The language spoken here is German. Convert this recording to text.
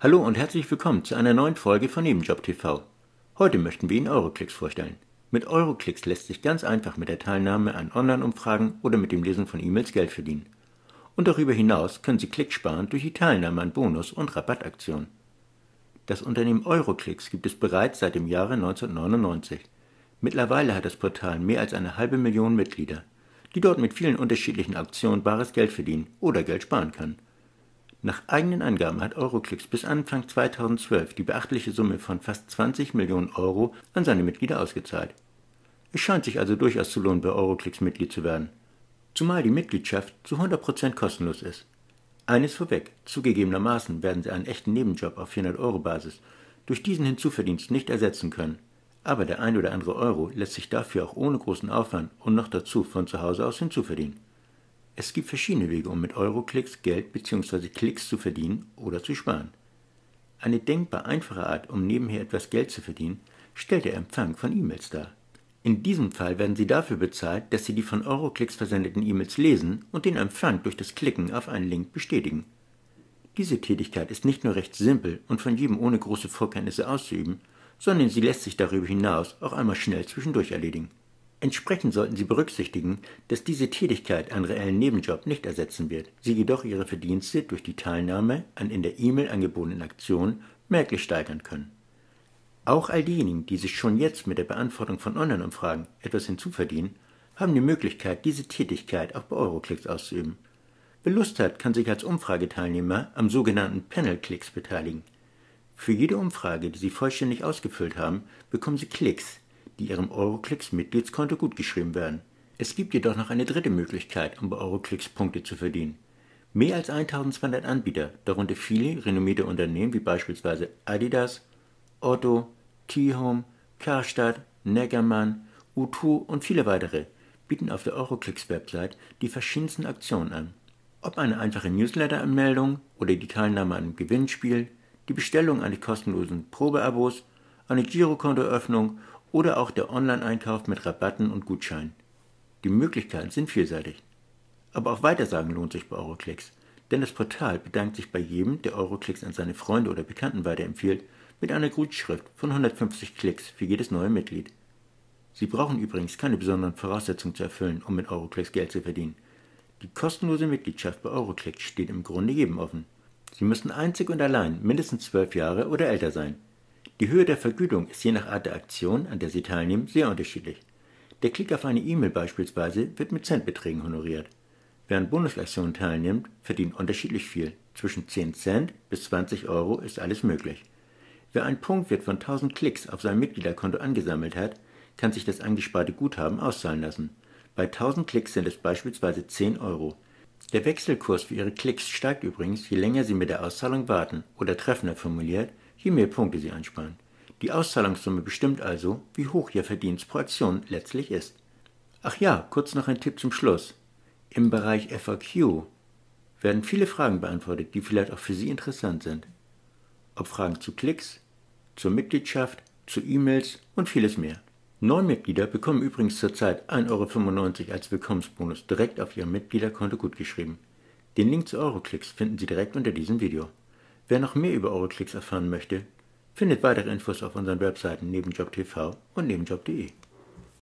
Hallo und herzlich willkommen zu einer neuen Folge von Nebenjob TV. Heute möchten wir Ihnen Euroclicks vorstellen. Mit Euroclicks lässt sich ganz einfach mit der Teilnahme an Online-Umfragen oder mit dem Lesen von E-Mails Geld verdienen. Und darüber hinaus können Sie Klicks sparen durch die Teilnahme an Bonus- und Rabattaktionen. Das Unternehmen Euroclicks gibt es bereits seit dem Jahre 1999. Mittlerweile hat das Portal mehr als 1,5 Million Mitglieder, die dort mit vielen unterschiedlichen Aktionen bares Geld verdienen oder Geld sparen können. Nach eigenen Angaben hat Euroclicks bis Anfang 2012 die beachtliche Summe von fast 20 Millionen Euro an seine Mitglieder ausgezahlt. Es scheint sich also durchaus zu lohnen, bei Euroclicks Mitglied zu werden. Zumal die Mitgliedschaft zu 100% kostenlos ist. Eines vorweg, zugegebenermaßen werden Sie einen echten Nebenjob auf 400-Euro-Basis durch diesen Hinzuverdienst nicht ersetzen können. Aber der ein oder andere Euro lässt sich dafür auch ohne großen Aufwand und noch dazu von zu Hause aus hinzuverdienen. Es gibt verschiedene Wege, um mit Euroclicks Geld bzw. Klicks zu verdienen oder zu sparen. Eine denkbar einfache Art, um nebenher etwas Geld zu verdienen, stellt der Empfang von E-Mails dar. In diesem Fall werden Sie dafür bezahlt, dass Sie die von Euroclicks versendeten E-Mails lesen und den Empfang durch das Klicken auf einen Link bestätigen. Diese Tätigkeit ist nicht nur recht simpel und von jedem ohne große Vorkenntnisse auszuüben, sondern sie lässt sich darüber hinaus auch einmal schnell zwischendurch erledigen. Entsprechend sollten Sie berücksichtigen, dass diese Tätigkeit einen reellen Nebenjob nicht ersetzen wird, Sie jedoch Ihre Verdienste durch die Teilnahme an in der E-Mail angebotenen Aktionen merklich steigern können. Auch all diejenigen, die sich schon jetzt mit der Beantwortung von Online-Umfragen etwas hinzuverdienen, haben die Möglichkeit, diese Tätigkeit auch bei Euroclicks auszuüben. Wer Lust hat, kann sich als Umfrageteilnehmer am sogenannten Panel-Klicks beteiligen. Für jede Umfrage, die Sie vollständig ausgefüllt haben, bekommen Sie Klicks, die Ihrem Euroclicks-Mitgliedskonto gutgeschrieben werden. Es gibt jedoch noch eine dritte Möglichkeit, um bei Euroclicks Punkte zu verdienen. Mehr als 1200 Anbieter, darunter viele renommierte Unternehmen wie beispielsweise Adidas, Otto, T-Home, Karstadt, Neckermann, U2 und viele weitere, bieten auf der Euroclicks-Website die verschiedensten Aktionen an. Ob eine einfache Newsletter-Anmeldung oder die Teilnahme an einem Gewinnspiel, die Bestellung eines kostenlosen Probeabos, eine Girokontoeröffnung oder auch der Online-Einkauf mit Rabatten und Gutscheinen. Die Möglichkeiten sind vielseitig. Aber auch Weitersagen lohnt sich bei Euroclicks, denn das Portal bedankt sich bei jedem, der Euroclicks an seine Freunde oder Bekannten weiterempfiehlt, mit einer Gutschrift von 150 Klicks für jedes neue Mitglied. Sie brauchen übrigens keine besonderen Voraussetzungen zu erfüllen, um mit Euroclicks Geld zu verdienen. Die kostenlose Mitgliedschaft bei Euroclicks steht im Grunde jedem offen. Sie müssen einzig und allein mindestens 12 Jahre oder älter sein. Die Höhe der Vergütung ist je nach Art der Aktion, an der Sie teilnehmen, sehr unterschiedlich. Der Klick auf eine E-Mail beispielsweise wird mit Centbeträgen honoriert. Wer an Bonusaktionen teilnimmt, verdient unterschiedlich viel. Zwischen 10 Cent bis 20 Euro ist alles möglich. Wer einen Punktwert von 1000 Klicks auf seinem Mitgliederkonto angesammelt hat, kann sich das angesparte Guthaben auszahlen lassen. Bei 1000 Klicks sind es beispielsweise 10 Euro. Der Wechselkurs für Ihre Klicks steigt übrigens, je länger Sie mit der Auszahlung warten oder treffender formuliert, je mehr Punkte Sie einsparen. Die Auszahlungssumme bestimmt also, wie hoch Ihr Verdienst pro Aktion letztlich ist. Ach ja, kurz noch ein Tipp zum Schluss. Im Bereich FAQ werden viele Fragen beantwortet, die vielleicht auch für Sie interessant sind. Ob Fragen zu Klicks, zur Mitgliedschaft, zu E-Mails und vieles mehr. Neumitglieder bekommen übrigens zurzeit 1,95 € als Willkommensbonus direkt auf Ihrem Mitgliederkonto gutgeschrieben. Den Link zu Euroclicks finden Sie direkt unter diesem Video. Wer noch mehr über Euroclicks erfahren möchte, findet weitere Infos auf unseren Webseiten Nebenjob TV und Nebenjob.de.